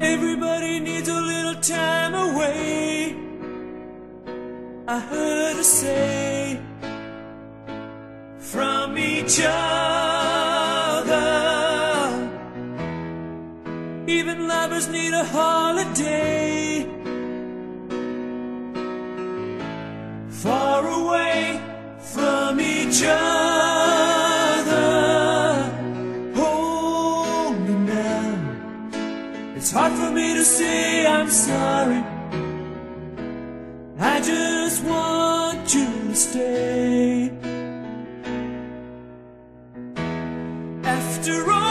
Everybody needs a little time away, I heard her say, from each other. Even lovers need a holiday, far away from each other. Hold me now, it's hard for me to say I'm sorry. I just want you to stay. After all